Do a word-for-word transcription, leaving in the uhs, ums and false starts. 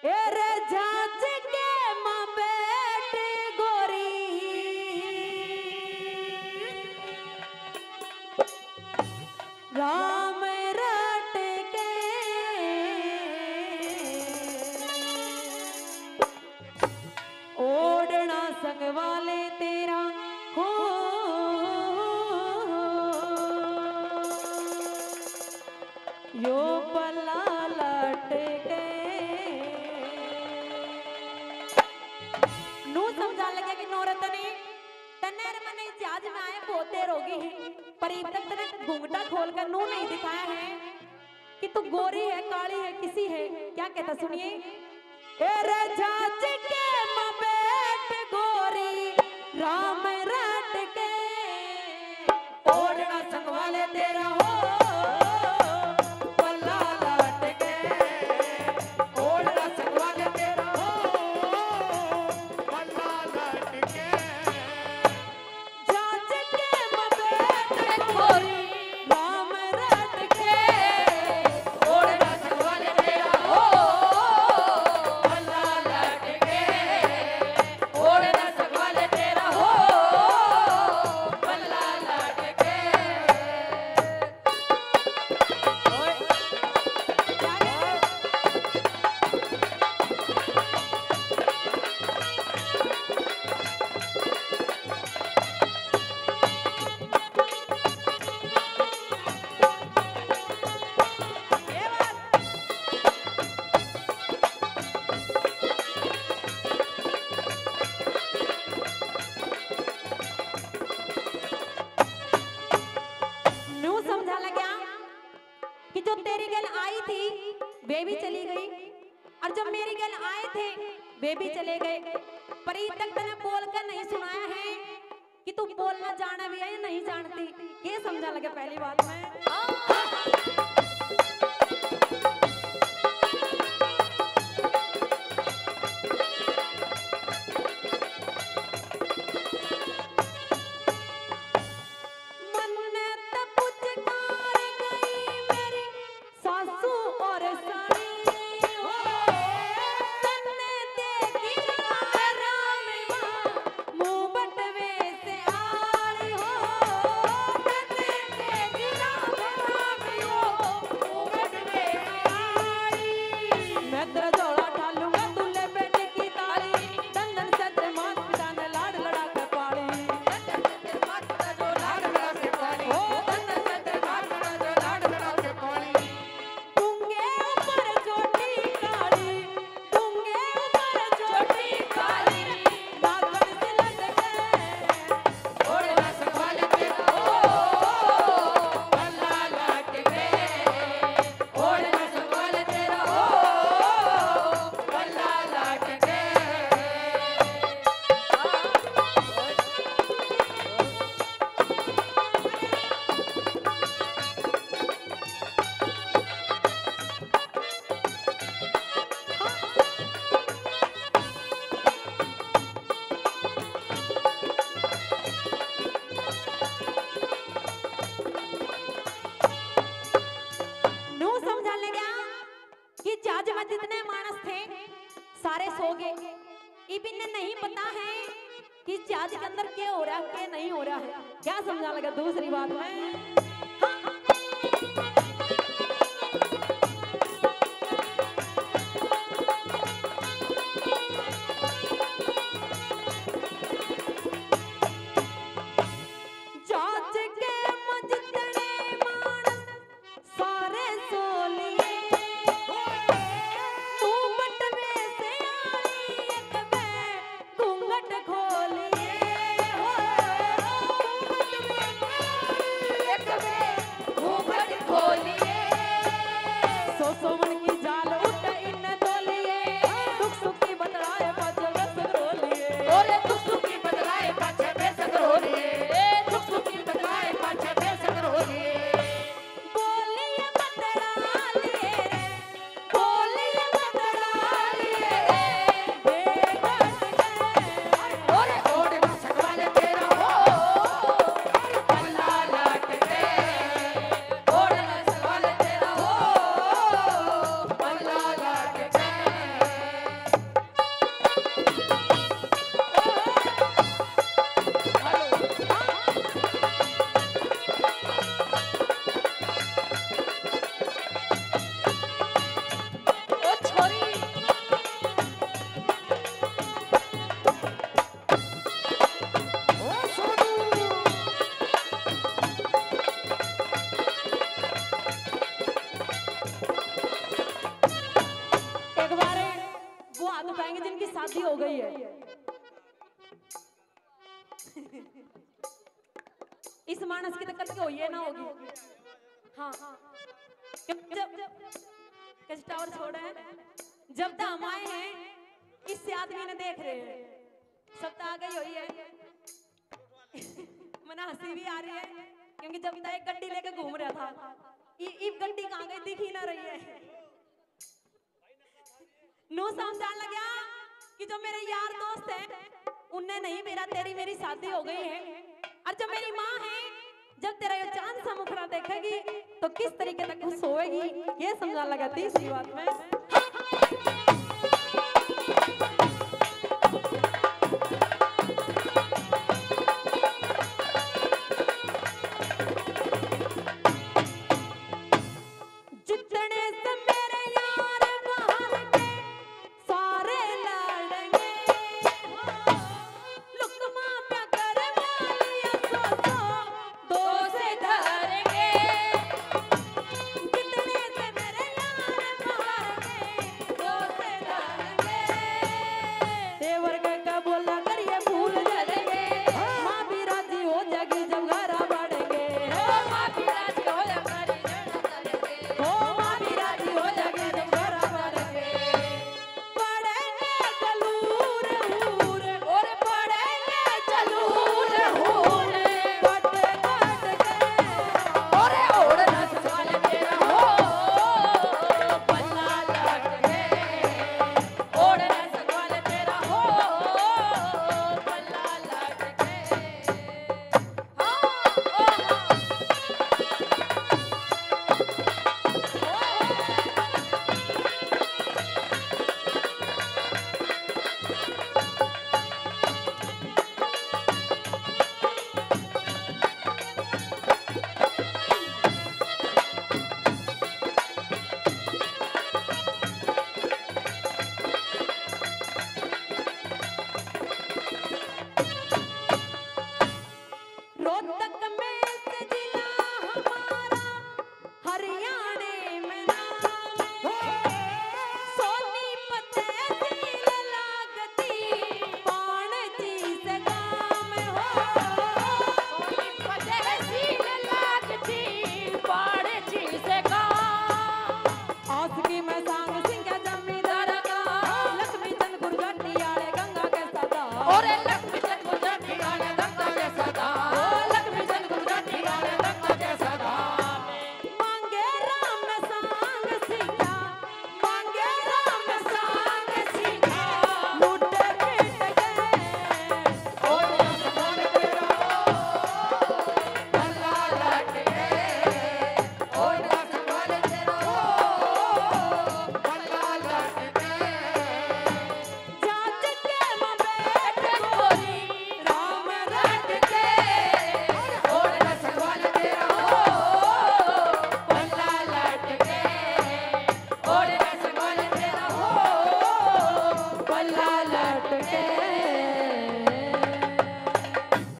Array झांझ के माँ बेटी गोरी राम रट के ओढ़ना संग वाले तेरा हो यो पला लट के नू समझा लगे कि नौरतनी तन्नेर मने जहाज में आए बहुत देर होगी है पर अब तक तने घूंघटा खोलकर नू नहीं दिखाया है कि तू गोरी है काली है किसी है। क्या कहता सुनिए। एरे झांझ के माँ बेटी गोरी राम रट के ओढ़ना संग वाले तेरा हो पल्ला लट के ओढ़ना संग वाले तेरा हो पल्ला लट के झांझ के माँ बेटी गोरी राम रट के ओढ़ना संग वाले तेरा हो पल्ला लट के ओढ़ना संग वाले तेरा हो पल्ला लट के। न्यू समझा लगा कि जो तेरी गल आई थी वे भी चली गई और जब मेरी गल आए थे वे भी चले गए पर ये तक तने बोल कर नहीं सुनाया है कि तू बोलना जाना भी है या नहीं जानती। ये समझा लगे पहली बात में। मन्नत पुचकार गई मेरी सासू और साड़ी हो तन्ने देखी राम माँ मुँह बटवे से आड़ी हो तन्ने देखी राम राम हो मुँह बटवे से आड़ी। मैं तेरा जोड़ा ठालूंगा दूल्हे बेटे की ताली दंदन सत्य मात पिता ने लाड लड़ा के पाली दंदन सत्य मात पिता जो लाड लड़ा के पाली हो दंदन सत्य मात पिता जो लाड लड़ा के पाली। डूंगे ऊपर चोटी काली डूंगे ऊपर चोटी काली नागन से लटके ओढ़ना संग वाले तेरा हो पल्ला लट के ओढ़ना संग वाले तेरा हो पल्ला लट के। नू समझा ले गया कि जहाज में जितने मानस थे सारे सो गए। इबिन ने नहीं पता है कि जहाज के अंदर क्या हो रहा है क्या नहीं हो रहा है। क्या समझा लगा दूसरी बात में। जहाज के में जितने मानस सारे सो लिए तू बटवे से आई एक बे घूंघट खोलिए हो तू बटवे से आई एक बे हाथ उठाएंगे जिनकी शादी हो गई है। इस मानस की तकत हुई है ना होगी। हाँ जब टावर छोड़े हैं, जब तक हम आए हैं इससे आदमी ने देख रहे हैं, सब तो आ गई हुई है। मना हंसी भी आ रही है क्योंकि जब तक एक गड्डी लेके घूम रहा था, ये गड्डी कहाँ गई दिख ही ना रही है। नो समझाने लगा कि जो मेरे यार दोस्त हैं उनने नहीं, मेरा तेरी मेरी शादी हो गई है। और जब मेरी माँ है, जब तेरा ये चांद सा मुखड़ा देखेगी तो किस तरीके तक खुश होएगी, ये समझा लगा तीसरी बात में। लटके